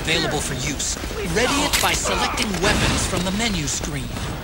available for use. Ready it by selecting weapons from the menu screen.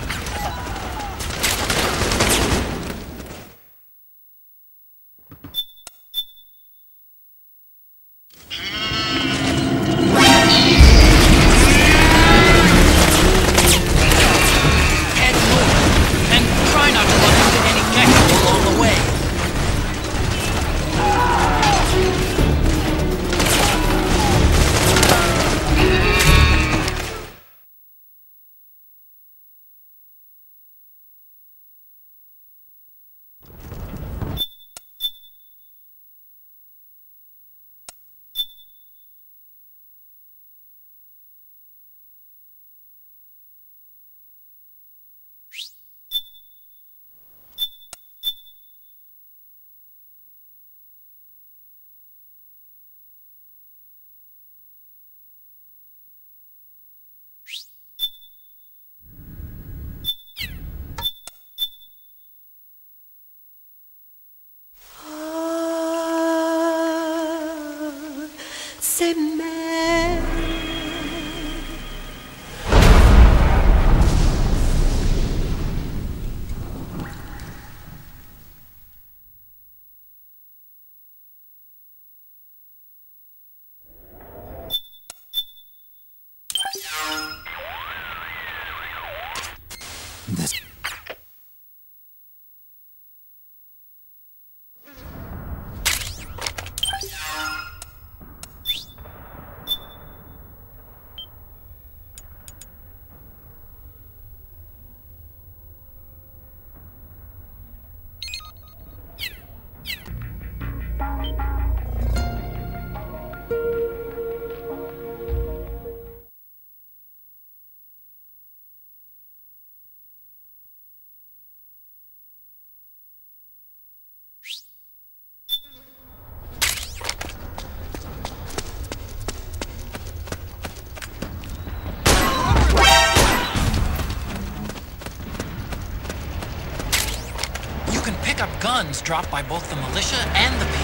Guns dropped by both the militia and the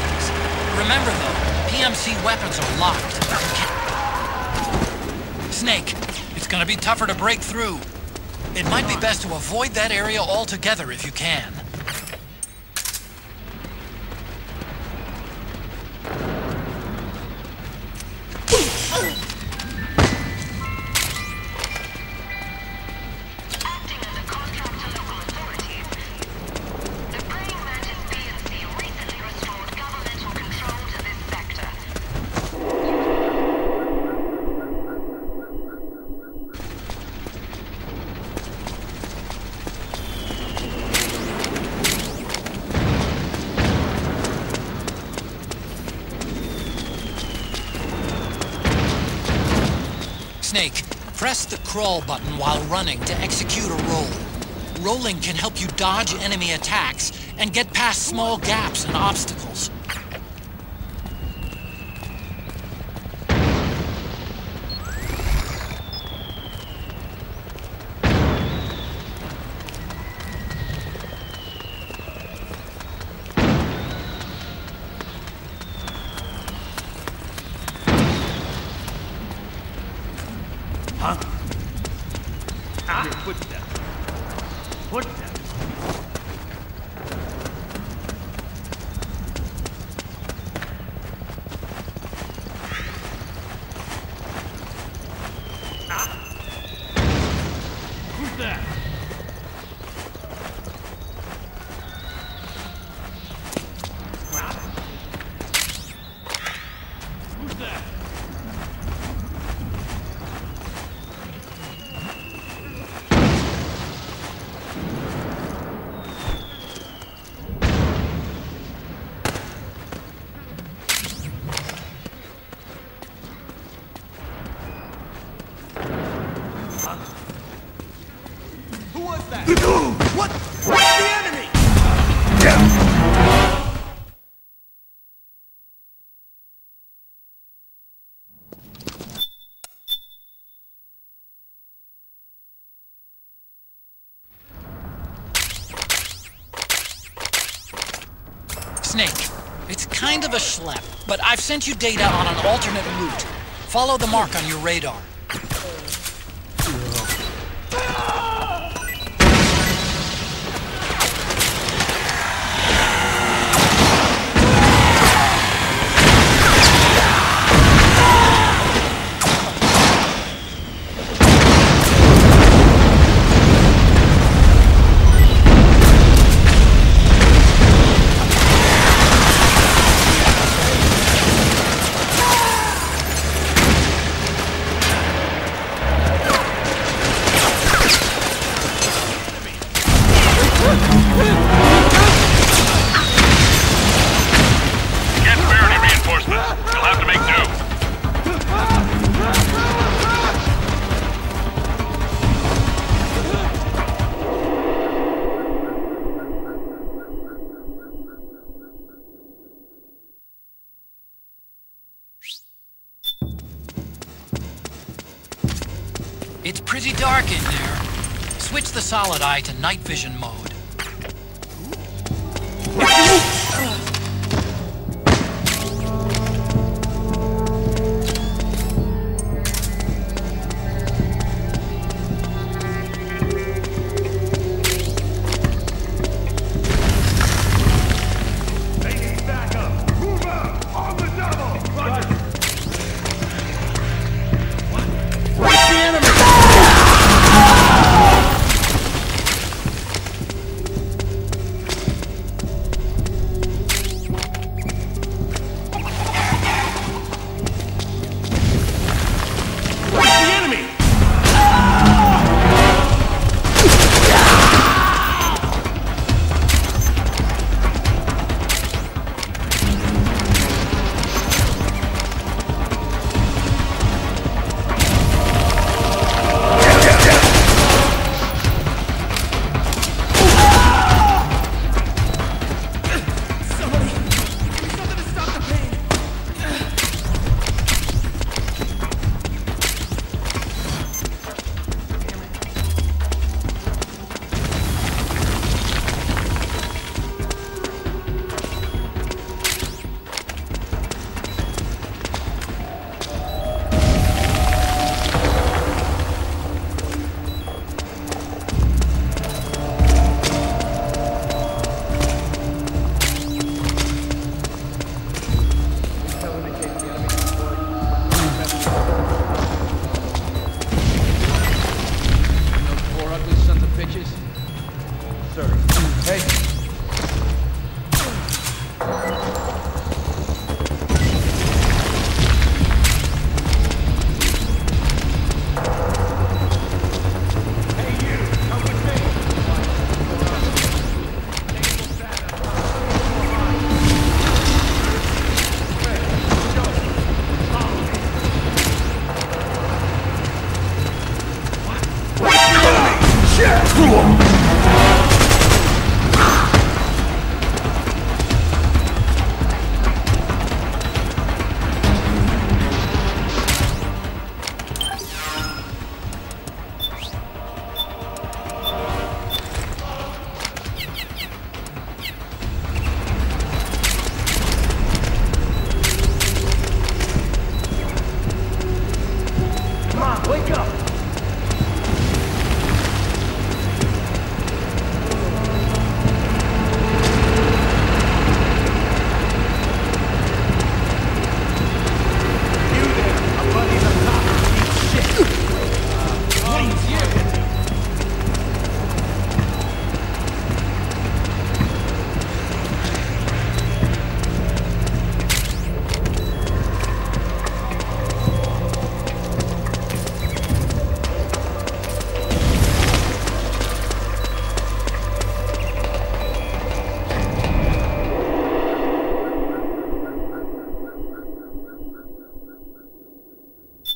PMCs. Remember though, PMC weapons are locked. Snake, it's gonna be tougher to break through. It might be best to avoid that area altogether if you can. Snake, press the crawl button while running to execute a roll. Rolling can help you dodge enemy attacks and get past small gaps and obstacles. Huh? Ah! Footsteps. Footsteps. Ah! Who's that? Ah! Who's that? What? Where's the enemy? Snake, it's kind of a schlep, but I've sent you data on an alternate route. Follow the mark on your radar. It's pretty dark in there. Switch the solid eye to night vision mode.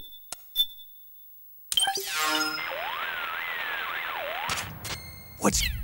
What's